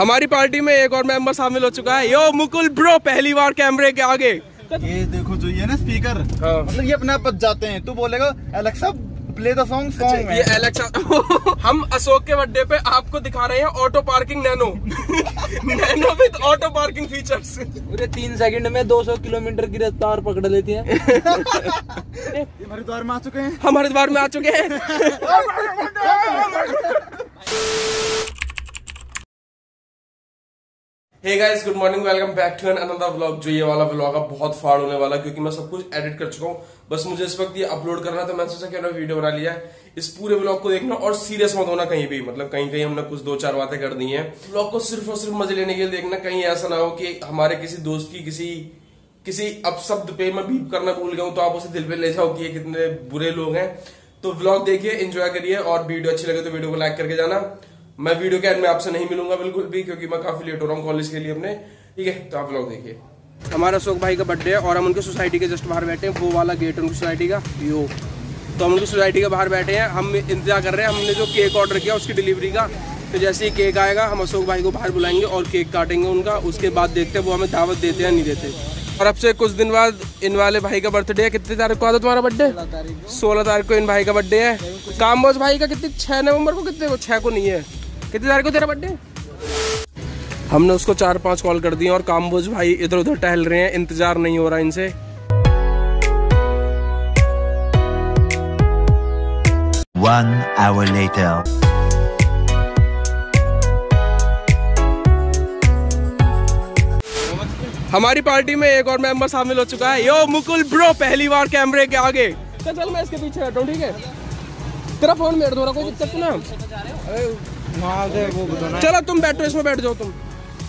हमारी पार्टी में एक और मेंबर शामिल हो चुका है। यो मुकुल ब्रो, पहली बार कैमरे के आगे। ये देखो जो ये ना स्पीकर, हाँ। मतलब ये अपने आप बच जाते हैं। तू बोलेगा एलेक्सा प्ले द सॉन्ग। ये एलेक्सा हम अशोक के बर्थडे पे आपको दिखा रहे हैं auto parking Nano Nano with auto parking features. पूरे 3 सेकंड में 200 किलोमीटर की रफ्तार पकड़ लेती है। हरिद्वार में आ चुके हैं। हम हरिद्वार में आ चुके हैं। Hey guys, good morning, welcome back to another vlog. जो ये वाला व्लॉग है बहुत फाड़ होने वाला, क्योंकि मैं सब कुछ एडिट कर चुका हूँ। बस मुझे इस वक्त ये अपलोड करना था। मैंने सोचा कि मैंने वीडियो बना लिया है। इस पूरे व्लॉग को देखना और सीरियस मत होना कहीं भी, मतलब कहीं कहीं हमने कुछ 2-4 बातें कर दी हैं। व्लॉग को सिर्फ और सिर्फ मजे लेने के लिए देखना। कहीं ऐसा ना हो कि हमारे किसी दोस्त की किसी अपशब्द पे मैं बीप करना भूल गया हूं, तो आप उसे दिल पे ले जाओ कि ये कितने बुरे लोग हैं। तो व्लॉग देखिए, एंजॉय करिए, और वीडियो अच्छी लगे तो वीडियो को लाइक करके जाना। मैं वीडियो के एंड में आपसे नहीं मिलूंगा बिल्कुल भी, क्योंकि मैं काफी लेट हो रहा हूँ कॉलेज के लिए अपने। ठीक है, तो आप लोग देखिए। हमारा अशोक भाई का बर्थडे है और हम उनकी सोसाइटी के जस्ट बाहर बैठे हैं। वो वाला गेट है उनकी सोसाइटी का, यो। तो हम उनकी सोसाइटी के बाहर बैठे हैं। हम इंतजार कर रहे हैं, हमने जो केक ऑर्डर किया उसकी डिलीवरी का। तो जैसे ही केक आएगा हम अशोक भाई को बाहर बुलाएंगे और केक काटेंगे उनका। उसके बाद देखते हैं वो हमें दावत देते हैं नहीं देते। और अब से कुछ दिन बाद इन वाले भाई का बर्थडे है। कितनी तारीख को आता तुम्हारा बर्थडे? 16 तारीख को इन भाई का बर्थडे है। कामबोज भाई का कितनी 6 नवंबर को, कितने को 6 को नहीं है, कितनी तारीख को तेरा बर्थडे? हमने उसको 4-5 कॉल कर दिए और कामबोज भाई इधर उधर टहल रहे हैं, इंतजार नहीं हो रहा इनसे। One hour later. हमारी पार्टी में एक और मेंबर शामिल हो चुका है। यो मुकुल ब्रो, पहली बार कैमरे के आगे। तो चल मैं इसके पीछे बैठा हूँ, ठीक है? तेरा फोन मेरे दो, कोई दिक्कत ना। चलो तुम बैठो, इसमें बैठ जाओ तुम।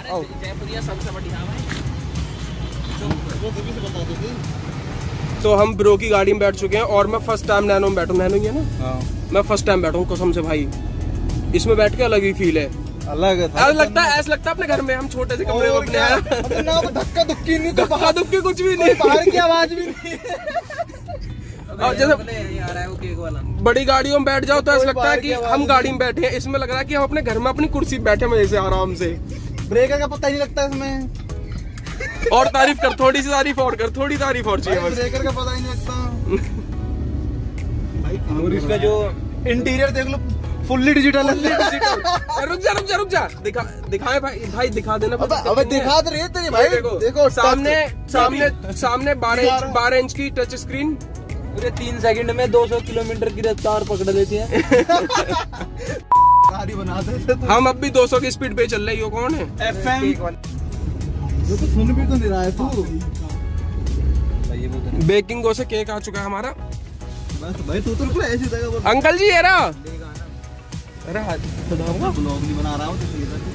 तो हम ब्रो की गाड़ी में बैठ चुके हैं और मैं फर्स्ट टाइम नैनो में बैठा हूँ। नैनो ही है ना? मैं फर्स्ट टाइम बैठा हूँ कसम से भाई। इसमें बैठ के अलग ही फील है। अलग ऐसा लगता है अपने घर में हम छोटे से कमरे में अपने हैं। ना धक्का धुक्की नहीं, तो धक्का धुक्की कुछ भी नहीं, बाहर की आवाज भी नहीं। जैसे बड़ी गाड़ियों में बैठ जाओ तो ऐसा लगता है कि हम गाड़ी में बैठे हैं। इसमें लग रहा है कि हम अपने घर में अपनी कुर्सी बैठे मजे से आराम से। ब्रेकर का पता ही नहीं लगता इसमें। और तारीफ कर, थोड़ी सी तारीफ और कर, थोड़ी तारीफ और चाहिए बस। ब्रेकर का पता ही नहीं लगता। और इसका जो इंटीरियर देख लो, फुल्ली डिजिटल है। रुक जा दिखाए भाई दिखा देना। अबे दिखा तो रही है तेरी भाई। देखो सामने 12 इंच की टच स्क्रीन। पूरे 3 सेकंड में 200 किलोमीटर की रफ्तार पकड़ लेती है। गाड़ी बना दे। हम अब भी 200 की स्पीड पे चल रहे। यो कौन है? FM। जो तो सुन भी तो नहीं रहा है तू। बेकिंगो से केक आ चुका है हमारा। बस भाई तू तो ऐसी जगह। अंकल जी ये रहा। अरे ब्लॉग नहीं बना रहा हूँ।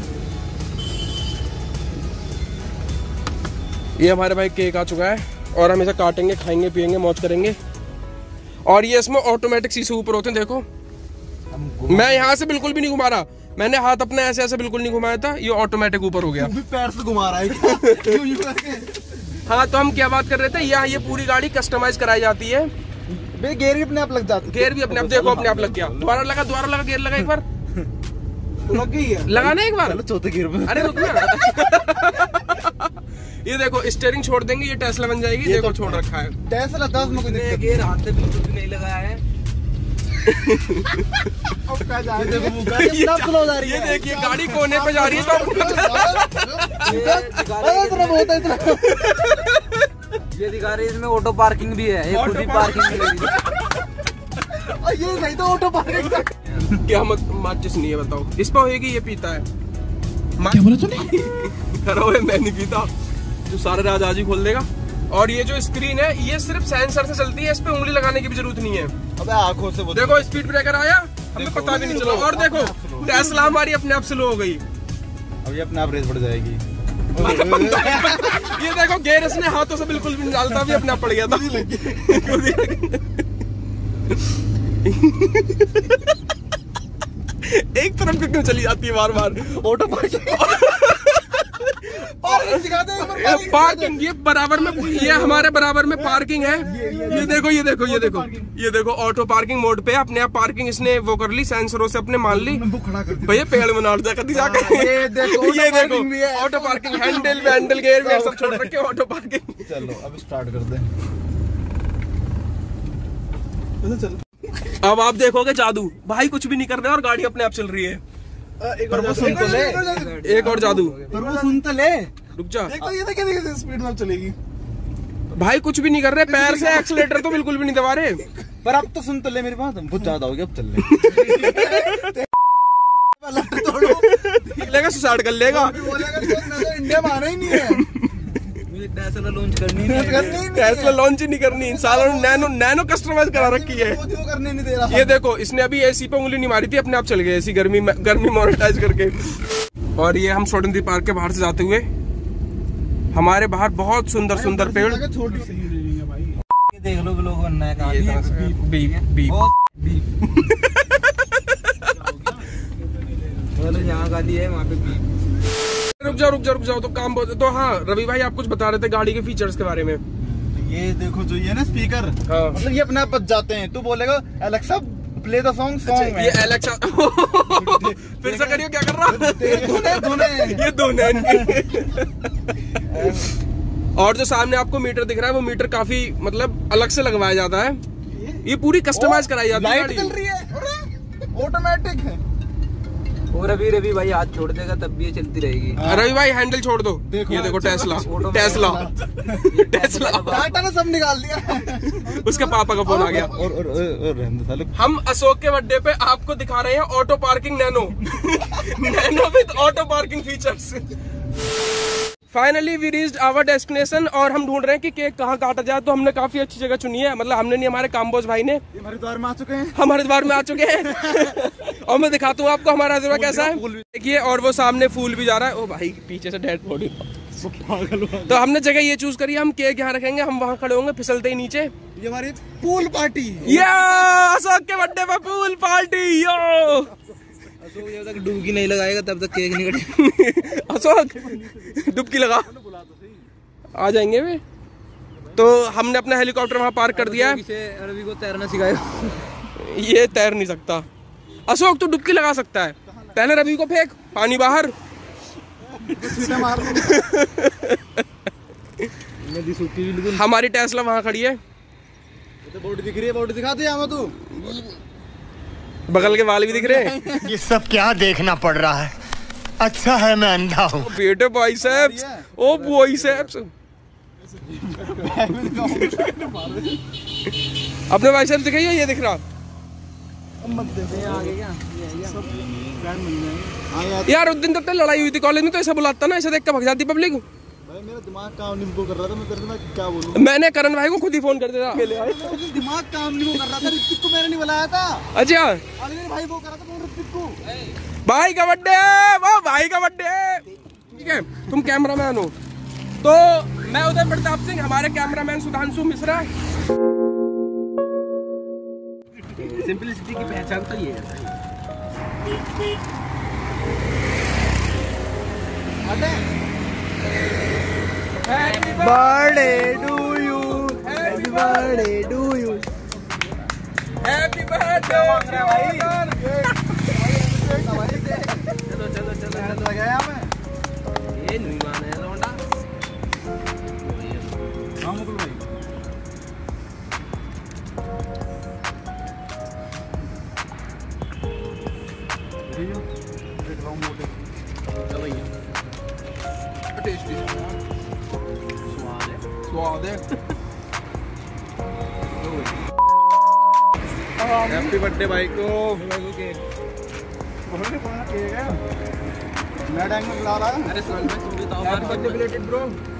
ये हमारे भाई केक आ चुका है और हम इसे काटेंगे, खाएंगे, पियेंगे, मौज करेंगे। और ये इसमें ऑटोमेटिक शीशे ऊपर होते हैं, देखो। मैं यहाँ से बिल्कुल भी नहीं घुमा रहा, मैंने हाथ अपने ऐसे बिल्कुल नहीं घुमाया था। ये ऑटोमेटिक ऊपर हो गया। पैर से घुमा रहा है। हाँ, तो हम क्या बात कर रहे थे? यहाँ ये पूरी गाड़ी कस्टमाइज कराई जाती है। गेयर भी अपने आप लग जाता है। गेयर भी अपने आप, देखो अपने आप लग गया। दोबारा लगा गेयर लगा एक बार। लग गई है, लगाना एक बार। चौथे गियर पे। अरे रुक ना। ये देखो स्टीयरिंग छोड़ देंगे, ये टेस्ला बन जाएगी। देखो छोड़ रखा है टेस्ला 10 में कोई दिक्कत गेयर हाथ से बिल्कुल भी नहीं लगाया है। ये देखिए गाड़ी कोने पे जा रही है। ये दिखा रही है इसमें ऑटो पार्किंग भी है। ये खुद ही पार्किंग ये नहीं तो ऑटो पार्किंग। क्या माचिस नहीं है बताओ? इस पर होगी, ये पीता है। क्या बोला तूने? अरे मैं नहीं पीता, जो सारे राज आज ही खोल देगा। और ये जो स्क्रीन है ये सिर्फ सेंसर से चलती है, इस पे उंगली लगाने की भी जरूरत नहीं है। अबे आंखों से देखो स्पीड ब्रेकर आया, हमें पता भी नहीं चला। और देखो टेस्ला हमारी अपने आप स्लो हो गई। अब ये अपने आप रेस बढ़ जाएगी। ये देखो गेयर इसने हाथों से बिल्कुल भी नहीं डालता, भी अपने आप पड़ गया था। एक तरफ क्यों चली जाती है बार बार? Auto parking. पार्किंग ये बराबर में, ये हमारे बराबर में पार्किंग है। ये देखो ये देखो ये देखो ये देखो, ऑटो पार्किंग मोड पे अपने आप पार्किंग इसने वो कर ली, सेंसरों से अपने मान ली। भैया पेड़ में नाड़ जाकर ये देखो ऑटो पार्किंग, हैंडल गेयर सब छोड़ रखे ऑटो पार्किंग। चलो अब स्टार्ट कर दे। अब आप देखोगे जादू, भाई कुछ भी नहीं कर रहे और गाड़ी अपने आप चल रही है। एक और सुन तो ले, एक और जादू, पर वो सुन तो ले। रुक जा। ये स्पीड में चलेगी भाई, कुछ भी नहीं कर रहे, पैर से एक्सीलेटर तो बिल्कुल भी नहीं दबा रहे। पर अब तो सुन तो ले मेरी बात, बहुत ज्यादा हो गया, अब चल ले। लेगा सुसाइड कर लेगा। इंडिया में आना ही नहीं है, टेस्ला लॉन्च करनी टेस्ला लॉन्च ही नहीं करनी, सालों नैनो कस्टमाइज करा रखी है। करने नहीं दे रहा। ये देखो इसने अभी एसी पे उंगली नहीं मारी थी, अपने आप चल गए एसी गर्मी मोनेटाइज करके। और ये हम स्वतंत्र पार्क के बाहर से जाते हुए, हमारे बाहर बहुत सुंदर सुंदर पेड़। छोटी सी देख लो लोग बनना है कहाँ यहाँ गाड़ी है वहाँ पे। रुक जाओ तो काम बहुत। तो हाँ रवि भाई, आप कुछ बता रहे थे गाड़ी के फीचर्स के बारे में। ये देखो जो ये ना स्पीकर, हाँ। मतलब ये अपने आप बज जाते हैं। तू बोलेगा एलेक्सा प्ले द सॉन्ग ये एलेक्सा फिर से करियो, क्या कर रहा धुने ये दोनों। और जो सामने आपको मीटर दिख रहा है, वो मीटर काफी मतलब अलग से लगवाया जाता है। ये पूरी कस्टमाइज कराई जाती है। लाइट चल रही है, ऑटोमेटिक है। और रवि भाई हाथ छोड़ देगा तब भी ये चलती रहेगी। रवि भाई हैंडल छोड़ दो। ये देखो टेस्ला टाटा ने सब निकाल दिया। उसके पापा का फोन आ गया। और हम अशोक के बर्थडे पे आपको दिखा रहे हैं auto parking Nano Nano with auto parking features. Finally we reached our destination और हम ढूंढ रहे हैं कि केक कहाँ काटा जाए। तो हमने काफी अच्छी जगह चुनी है, मतलब हमने नहीं, हमारे काम्बोज भाई ने। हरिद्वार में आ चुके हैं, हम हरिद्वार में आ चुके हैं। और मैं दिखाता हूँ आपको हमारा हरिद्वार कैसा है। देखिए, और वो सामने फूल भी जा रहा है। ओ भाई पीछे से डेड बॉडी। तो हमने जगह ये चूज करी, हम केक यहाँ रखेंगे, हम वहाँ खड़े होंगे फिसलते ही नीचे। ये हमारी पूल पार्टी। अशोक के बर्थडे पे पूल पार्टी। यो अशोक जब तक डुबकी नहीं लगाएगा तब तक केक नहीं कटेगा। अशोक डुबकी लगा, आ जाएंगे वे। तो हमने अपना हेलीकॉप्टर वहाँ पार्क कर दिया है। रवि को तैरना सिखाएगा। ये तैर नहीं सकता। अशोक तो डुबकी लगा सकता है, पहले रवि को फेंक पानी बाहर। हमारी टेस्ला वहाँ खड़ी है। बॉडी दिख रही है, बॉडी दिखा दे हमें तू। बगल के बाल भी दिख रहे हैं। ये सब क्या देखना पड़ रहा है, अच्छा है मैं अंधा हूँ। बेटे बाइसेप्स, ओ बाइसेप्स। अपने बाइसेप्स दिखाइए, ये दिख रहा। यार उस दिन तब तक लड़ाई हुई थी कॉलेज में, तो ऐसा बुलाता ना, ऐसा देख कर भग जाती पब्लिक। मेरा दिमाग काम नहीं कर रहा था, मैं तेरे से क्या बोलूं। मैंने करण भाई को खुद ही फोन कर दिया। दिमाग काम नहीं कर रहा था, ऋतिक को मैंने नहीं बुलाया था। अच्छा अरे भाई वो कर रहा था ऋतिक को। भाई का बर्थडे, वो भाई का बर्थडे। ठीक है, तुम कैमरामैन हो, तो मैं उदय प्रताप सिंह, हमारे कैमरामैन सुधांशु मिश्रा। सिंपलिसिटी की पहचान तो ये है। Birthday to you, happy birthday to you, happy birthday भाई। चलो लगाया मैं। ये नहीं माने लौंडा। हाँ मुकुल भाई, टेस्टी स्वाद है। हैप्पी बर्थडे भाई को। मैं टैंक में बुला रहा है। अरे साल में तुम भी तो हैप्पी बर्थडे बिलेटेड ब्रो।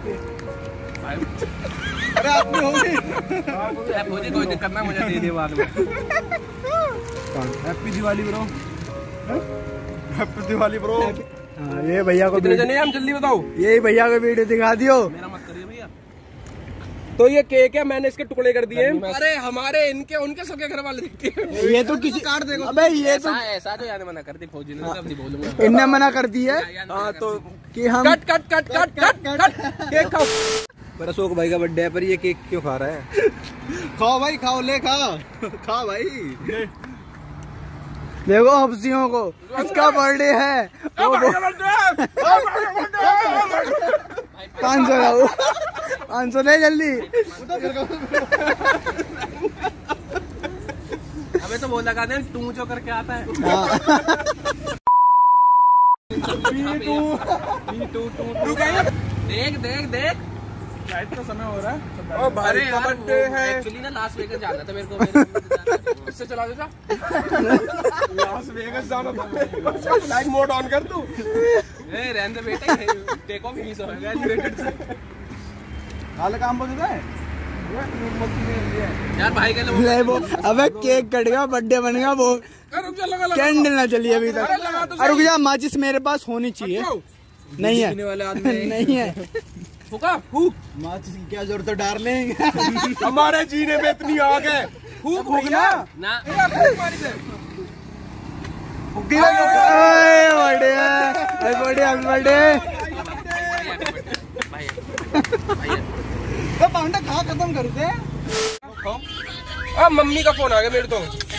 अरे आपने होगी। मुझे कोई दिक्कत ना, मुझे दे दे बाद में। Happy Diwali bro, happy Diwali bro. ये भैया को कितने जने हैं हम, जल्दी बताओ। ये भैया को वीडियो दिखा दियो। मेरा मत करिए भैया। तो ये केक है, मैंने इसके टुकड़े कर दिए। अरे हमारे इनके उनके सबके घर वाले देखते हैं। ये तो किसी काट देगा। अबे ये तो ऐसा तो यार मना कर दी फौजी ने, तो अब नहीं बोलूंगा। इनने मना कर दी है। हाँ तो कि हम cut cut cut cut cut cut cake खाओ। पर अशोक भाई का बर्थडे है, पर ये केक क्यों खा रहा है? खाओ भाई, खाओ, ले खा भाई। देखो हफ्सियों को, इसका बर्थडे है। 500 लाओ, 500 ले जल्दी। हमें तो वो लगा दे टू जो करके आता है। देख देख देख, लाइट का समय हो रहा है। ओ भाई का बर्थडे है। एक्चुअली ना लास वेगस जाना था मेरे को। इससे चला देता। लास वेगस जाना था। लाइट मोड ऑन कर तू। रहने दे बेटा, टेक ऑफ ही सो हाल काम बोल देता है यार भाई के लिए। अबे केक कट गया, बर्थडे बन गया, वो कैंडल ना चली अभी तक। अरे रुक जा, माचिस मेरे पास होनी चाहिए। नहीं है, नहीं है। फूका फूक। माचिस की क्या जरूरत है डार्लिंग। हमारे जीने में इतनी आग है। फूक ना। ना पाउंडा खा खत्म कर दे। अब मम्मी का फोन आ गया मेरे तो।